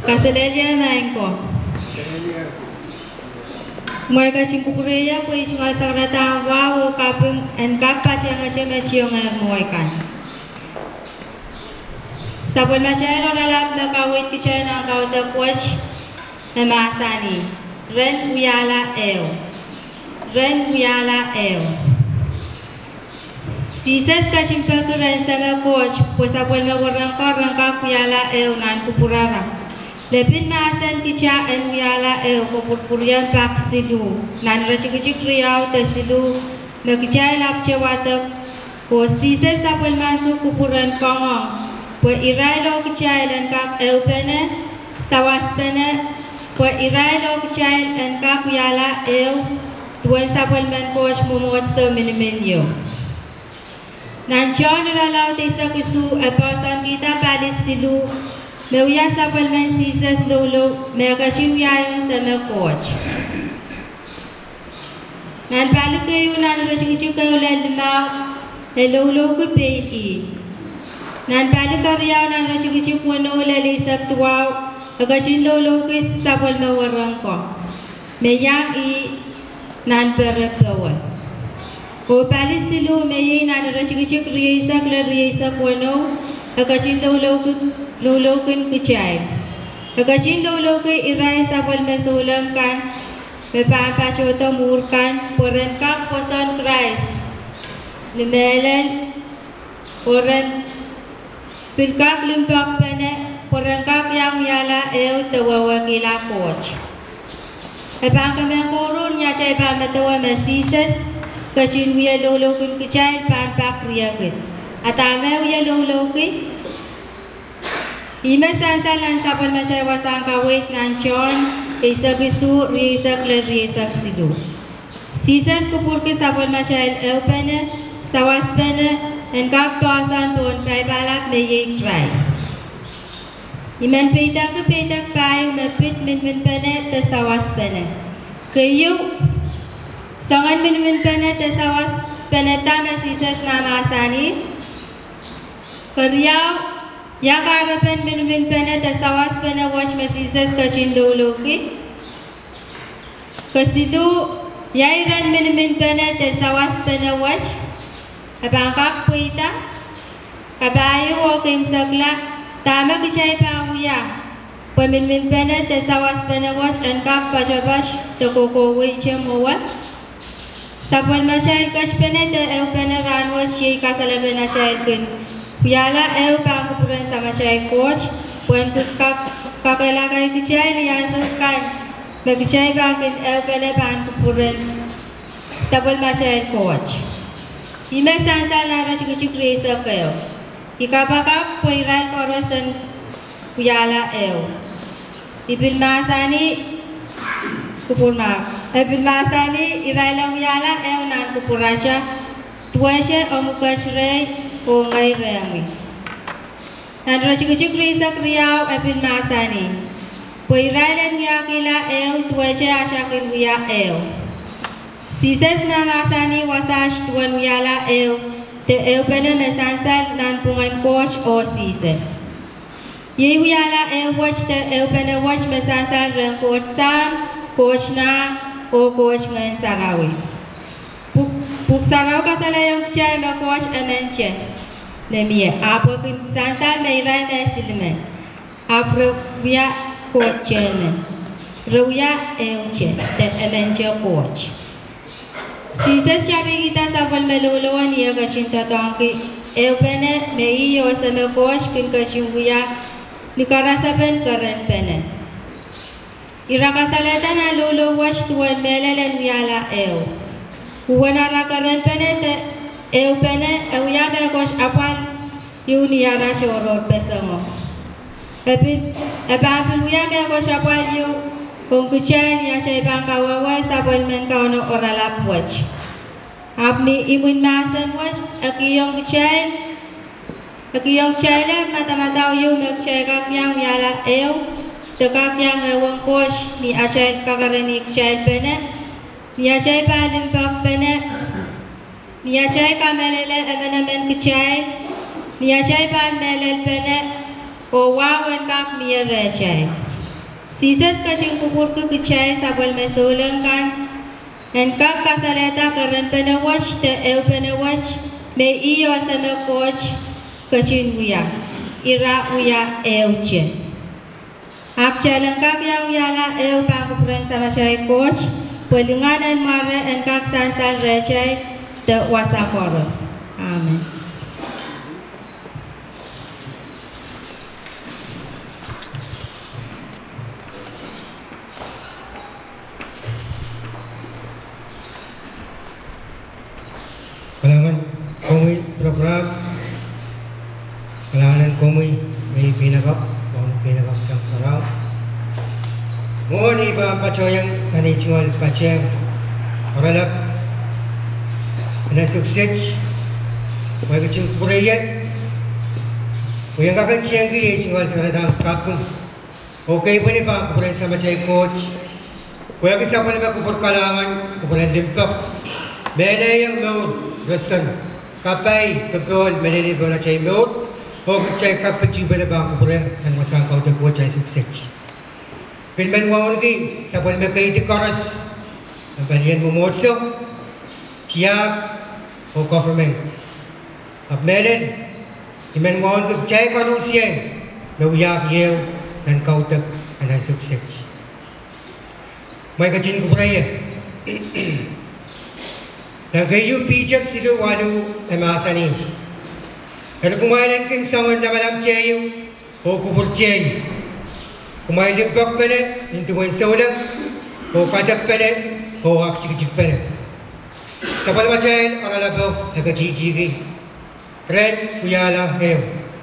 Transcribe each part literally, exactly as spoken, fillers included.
Kasalelia main ko. Mereka cingkupuria pun cuma sakrata wow kapung and kapa canga canga ciong mereka. Sabun macam orang lap nak kawit kicau nak kau tak kuat emasani. Ren uyala eo. Ren uyala eo. Dieses kacimpa keren sama coach, puasa pun mengorangkar rangka uyala eo nan kupurara. Lebih masan kita en uyala eo kupurian pak sidu. Nan racik-racik riau tersidu. Nakicai lap cewatak. Ko dieses sapun masuk kupuran kongong. Po irai lo kicai dan kap eo pene. Sawas pene. Po irai lo kicai dan kap uyala eo. Tuan sapun man coach mumuat seminimenyo. Nanjon ralau tisa kusu epasan kita palis silu meuya sapal men sisas lolo mekashin yayon sama coach. Nan palu kayu nan rajingicu kayu lelma lolo ku pei. Nan palu karya nan rajingicu kuno lelisak tuau agacin lolo ku sapal mewarang ko. Meyang i nan perepawal. O palis silu meye na rajik-rajik riasa kler riasa kuano agacin lolo lolo kun kicai agacin lolo ke irai sapal mesulam kan bepapa choto murkan poren kak poson krais limelen poren pilkak limpak pene poren kak yang yala eo tawawa kila coach epang kameng korun nya cai pa metawa mesisas kacin wiya lolo kun kicai pan pak riya kun atame wiya lolo kun ima santal nan sapal macai wasang kawit nan chon isa kisu risa kler risa sidu season kupur ke sapal macai elpene sawas pene en kap pasan Pohnpei balak meye try iman petak ke petak pai mepit min min pene te sawas pene kayu sangan min-min pene tesawas peneta mesisas nama asani Keriau yang karapen min-min pene tesawas pene watch mesisas kacindoloki Kesidu yairan min-min pene tesawas pene watch Abangkak puita Kabayu o kimsakla Tama kicay panguya Pemin-min pene tesawas pene watch Engkak pacapac Tekokowi cemawat Tapon macai kas pene te eu pene ranwas ci kasale pene cai kun piala eu pa kupuran sama cai coach puan kak kakela kai kicai ni asakan bagi cai bangkin eu pene pan kupuran tapon macai coach ime santal na rasi kicik resa keo ikapakap poirai korosan piala eu ibil masani kupur mak Ebil masani irailang yala eu nan kupuraja tuaje omukasrei o ngai reangi. Nan rajik-rajik risa kriau ebil masani. Po irailang yakila eu tuaje asyakin wiya eu. Sises na masani wasash tuan yala eu te eu pene mesansal nan pungan coach o sises. Ye yala eu watch te eu pene watch mesansal ren coach sam coach na o coach ngayon sarawi. Puk puk saraw kasalayang chay ma coach emenche. Lemie apo kim santal meirai na silme. Apro via coach chene. Ruya euche te emenche coach. Sises chabi kita sapal meluluan iya kacinta tangki. Eu pene mei yo sama coach kin kacimbuya nikarasa pen keren pene. Ira kasaleta na lolo watch tuan melelen yala eu. Kuwana rakaran pene te eu pene eu ya me coach apal yuni yara choror pesango. Epi ebapil ya me coach apal yu kung kuchen ya chay bangkawawa sabon men kauno oralap watch. Apni imun masan watch akiyong kuchen akiyong chele mata-mata yu me chay kakyang yala eu. Tekak yang ewang coach ni acai kakarani acai pene, ni acai paling pak pene, ni acai kamelele evenement kecai, ni acai pan melel pene, o wawan kak ni recai. Sisas kacing kubur ke kecai sabal mesolengkan. Engkau kasaleta keren penawaj te eu penawaj me iyo sana coach kacing uya. Ira uya eu chen. Ak jalan kak yang uya la eu pangkupuran sama cai coach. Pelingan dan mare engkau sansal recai te wasakoros. Amin. Kalangan komui program kalangan komui may pinagap kung pinagap sa parang mohon iba pacoyang kanichingal pacem oralap na sukses may kacing kurayat kuyang kakaciyang kaya chingal sa kadang kapung okay po ni ba kupuran sa machay coach kuyang isa pa na ba kupur kalangan kupuran limpak mele yang mau Rasan, kapai kekol meneliti bola cai mut, oh cai kapai cuba lebang kuburan dan masang kau terbuat cai sukses. Filmen wang lagi, sabun mereka itu koras, bagian memotong, siap, oh government. Abmelen, filmen wang tu cai manusia, mewiak yau dan kau ter dan sukses. Mereka cinta kuburan ya. Dan kayu pijak situ walu emasa ni. Kalau kumain king sangat nama dalam cayu, oh kubur cayu. Kumain lebak pada, intuan saulah, oh kadak pada, oh ak cik cik pada. Sebab macam orang lagu agak cik-cik. Red uyala heo.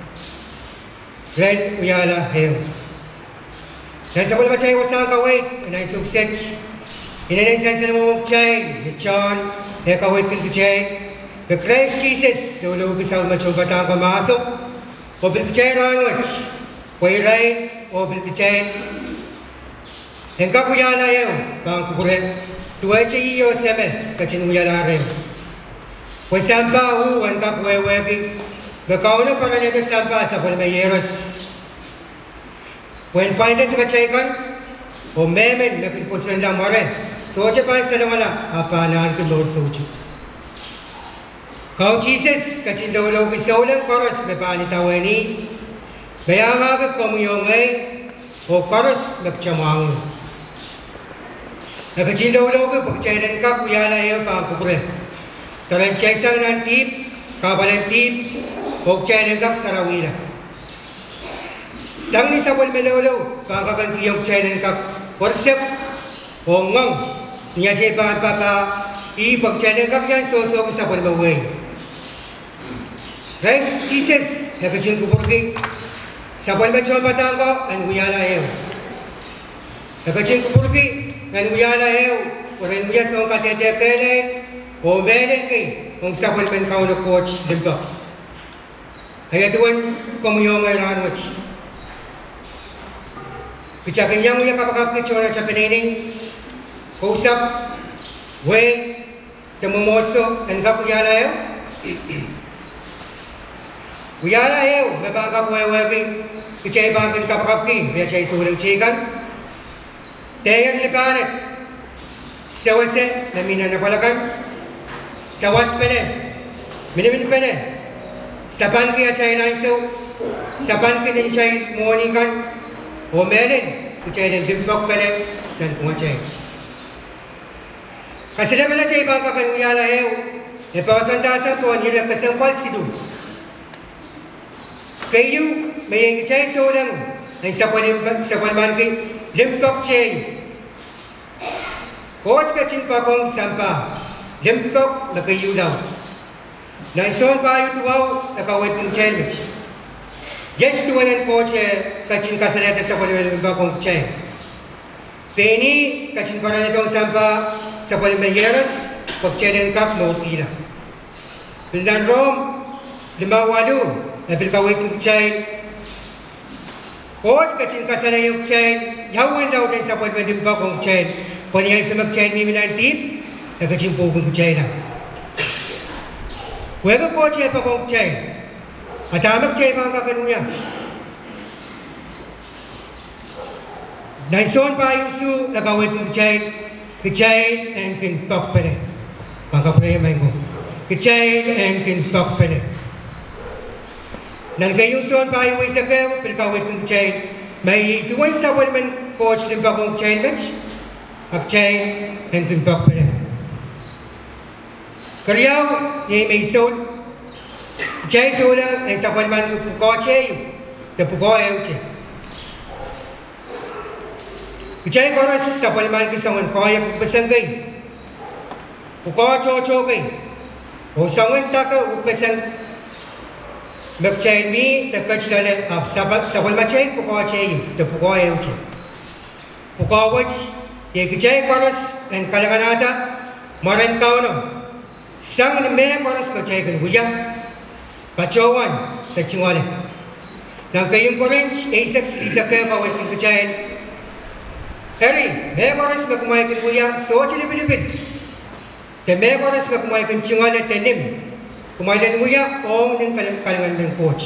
Red uyala heo. Dan sebab macam wasang kawai, nai sukses. Ini yang saya selalu cai, John. Ya kawin kerja, the Christ Jesus, dulu bisa macam batang kemasuk, mobil kerja rangut, kuirai, mobil kerja. Engkau punya anak yang bang kuburan, dua ciri yo semen, kacin punya anak yang. Kau sampah u, engkau kue webi, bekau nak pakai ni sampah sampai meyeros. Kau pandai tu kacaikan, o memen nak ikut dalam orang. सोच पाए सलवाला अपानान के लोड सोचो कौ चीज़ें कचिंदा वालों की सोलन कोरस में पानी तावनी बयागा के कमियोंगे वो कोरस लक्ष्यमांग न कचिंदा वालों के बच्चें का कुयाला है पांच कुपरे तरह चैसा नंटीप काबलन टीप बच्चें का सरावीला संगी सबल में लोलो पांच का कियों चैन का वर्षप ओंगंग Nya siapa papa i pagcana kak yan so so sa palmaway. Rice Jesus ya kacing kubur ki sa palma chon patang ko an uyala heu. Ya kacing kubur ki an uyala heu orang uya so ka tete kele o belen ki ong sa palma kau no coach dimba. Ay tuan komuyong ay ranwach. Kicakin yang uya kapakap ki chona sa penining Kusap, we, temu moso, engkau punya layu, punya layu, memang kau we we, kecai bangkin kau kaki, biar cai suruh cikan, tengan lekan, sewase, namina napalakan, sewas pene, minimin pene, saban kia cai langsung, saban kia ni cai morningan, omelin, kecai dan dimpok pene, dan kumacai. Kasi naman na siya ibang kakanuyala hew. E pawasandasan ko ang hilang kasampal sidu. Kayo, may yung chay so lang. Ang sapalman kay limpok chay. Coach ka chinpa kong sampa. Limpok na kayo daw. Nang son pa yung tuwaw, nakawit ng challenge. Yes, tuwan ang coach ka chin kasaleta sa palman kong chay. Penny, ka chin pa na itong sampa. Sa palmeyeras, pagcenen kap no pila. Pindan rom, lima wadu, nabil kawit ng chay. Coach, kacin kasana yung chay, yawin daw din sa palmedimba kong chay. Kung yan sa mag-chay ni minantip, nagkacin po kong chay na. Kuwega coach yan pa kong chay. At amak chay mga kakanuya. dan son pa yusu nagawit ng kechay kechay and kintok pene maka pere maingo kechay and kintok pene dan kayo son pa yuwi sa kayo pilkawit ng kechay may tuwan sa walman coach din ba kong kechay match kechay and kintok pene karyaw ni may son kechay sola ay sa walman puko kechay te puko ay kechay kechay koras sa palman kisangan kaya kupasangay ukawa chochokay o sangan taka upasang magchay mi takachlala ab sabat sa palman chay ukawa chay te ukawa ay chay ukawa ye kechay koras ang kalanganata maran kauno sang ni me koras kechay kan huya pacawan tachingwale nang kayong korange ay saksi sa kaya bawat kechay Heri, मैं बारिश में कुमार के हुआ सोच ले बिल्कुल ते मैं बारिश में कुमार के चिंगाले तेनिम कुमार ने हुआ ओंग दिन कल कलंगन दिन कोच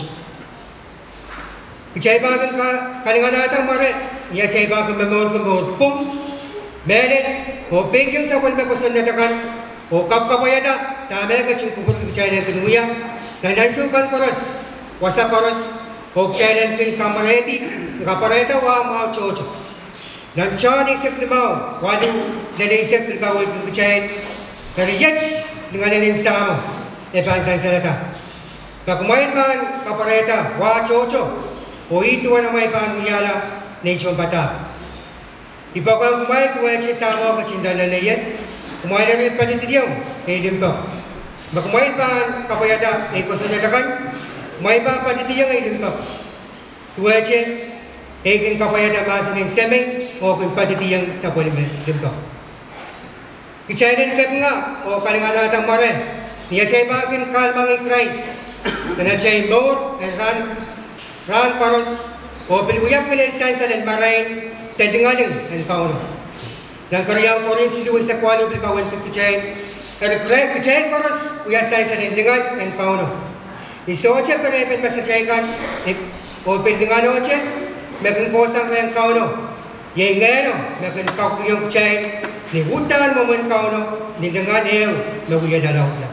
इचाई बागन का कलंगन आता हमारे या इचाई बागन में मोर को मोर पुम मैंने वो पेंगिंग सब में पसंद नहीं था वो कब कब आया था तामे का चिंगुर के इचाई ने दिन हुआ नंदाइसु kan koros wasa koros वो इचाई ने दिन kamare ti kapare ta wa mau chocho dan chan isek limau wadu dari isek terkawal kepercayaan dari yats dengan yang sama epan san salata pakumain man kapareta wa chocho o itu ana mai pan muyala nei chon pata ipakam kumai tuai che sama ka cinta lalayan kumai dari pada tidiau ei limba pakumain pan kapareta ei kosonya takan mai pan pada tidiau ei limba tuai che ei kin kapareta mas ning semeng o kung patitiyang sa polimer limba. Kichayin ka nga o kalingan natang mare. Niya chay bagin kalmang i Christ. Na chay more and run run paros o biluyap kilay sansa ng marayin tendingaling ang kauno. Nang karyang ko rin siluwin sa kwalo bilkawan sa kichayin. Pero kichayin paros uya sansa ng tendingal ang kauno. Iso oche perepet pa sa chaykan o tendingal oche megang posang ang kauno. Yang ngano mekan kau yang cai ni hutan momen kau no ni dengan eu no buya dalau la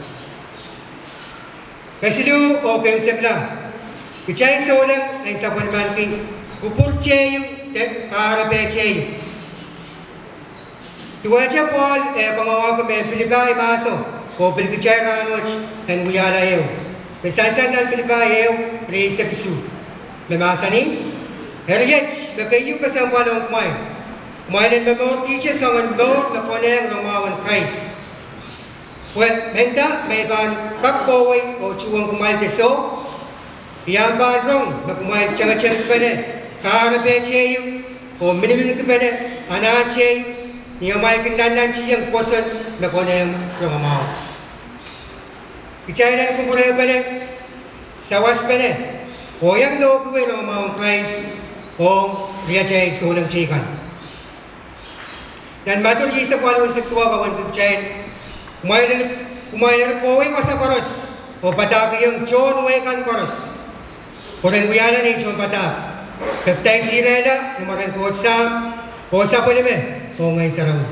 kasilu o kem sekla kicai solang ang sapan manking kupur cai te karabe cai tua cha pol e pamawa ko me pilibai maso ko pil kicai ranoj ang buya la eu pesansan dal pilibai eu re sekisu memasani Heritage, nakayu ka sa walong kumay. Kumain ang mga teachers sa wando na koneng Romawan Christ. Well, menta, may ban kakbaway o chuwang kumain keso. Iyang ban rong na kumain tiyang-tiyang kapene. Karabe cheyu o minimil kapene. Anan cheyu. Iyang may kindanan chiyang poson na koneng Romawan. Ichay na kumulay pene. Sawas pene. O yang lo kuwe Romawan Christ. O dia cai solang cikan. Dan matur Yesus walau setua kawan kucai. Kumain kumain kowe masa koros. O patah yang con wekan koros. Orang biara ni con patah. Kapten sirela kumain kosam. Kosa boleh me. O ngai sarau.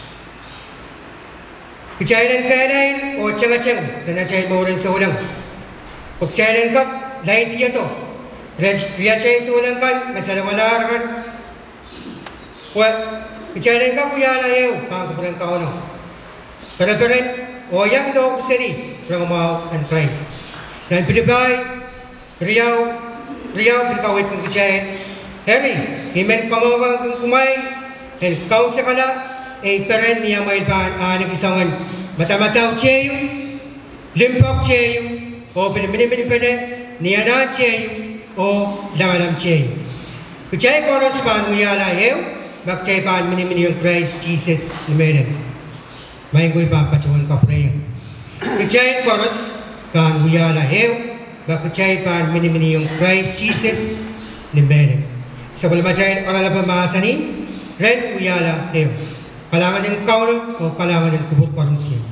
Kucai dan kain o ceng-ceng dan cai orang solang. Kucai dan kap lain dia tu. Dia cai solang kan masalah walar kan. Wah, bicara ka puya la eu pa ko pren ka ono. Pero pero o yang do seri Romaw and Christ. Dan pilibay riyaw riyaw pilkawit kung bicara. Heri, himen pamawang kung kumay el kau sakala e peren niya may ban ani kisangan mata-mata cheyu limpak cheyu o pinimini pede niya na cheyu o langalam cheyu. Kuchay koros pan muya la eu Bakcay pan mini-mini yung Christ Jesus ni Menen. May ko'y papachuan ka prayer. Kacay koros kan huyala hew. Bakcay pan mini-mini yung Christ Jesus ni Menen. Sa balmacay orang laban mahasanin, red huyala hew. Kalangan ng kaulo o kalangan ng kubot parang siya.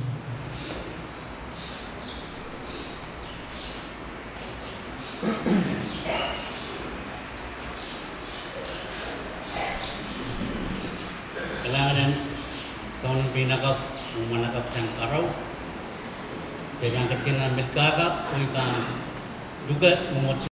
binakap, manakap sang karaw. Jangan kecil ambil kakak, ikan juga memot